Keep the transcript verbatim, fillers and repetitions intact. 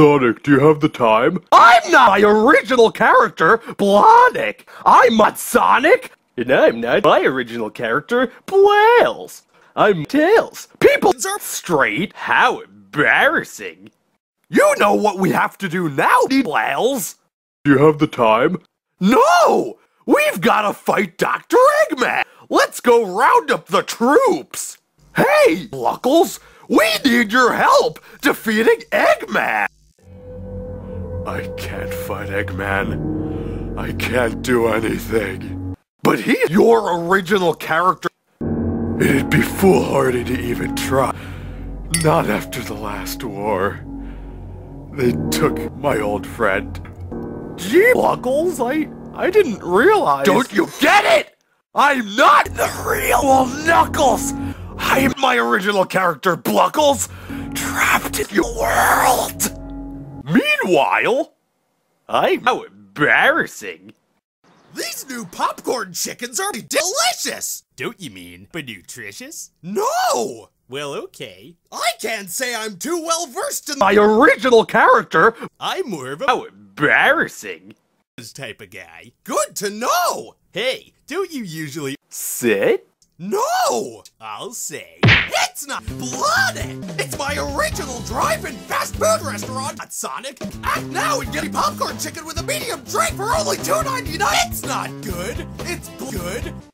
Sonic, do you have the time? I'm not my original character, Blonic. I'm not Sonic. And I'm not my original character, Blails. I'm Tails. People are straight. How embarrassing. You know what we have to do now, Blails. Do you have the time? No! We've gotta fight Doctor Eggman! Let's go round up the troops! Hey, Bluckles! We need your help defeating Eggman! I can't fight Eggman. I can't do anything. But he's your original character. It'd be foolhardy to even try. Not after the last war. They took my old friend. Gee, Bluckles, I, I didn't realize. Don't you get it? I'm not the real Knuckles! I'm my original character, Bluckles, trapped in your world! Meanwhile, I'm how embarrassing. These new popcorn chickens are delicious! Don't you mean, but nutritious? No! Well, okay. I can't say I'm too well versed in my original character. I'm more of a how embarrassing type of guy. Good to know! Hey, don't you usually sit? No! I'll say, it's not bloody! It's my original drive-in fast food restaurant at Sonic! Act now and get a popcorn chicken with a medium drink for only two ninety-nine! It's not good! It's good!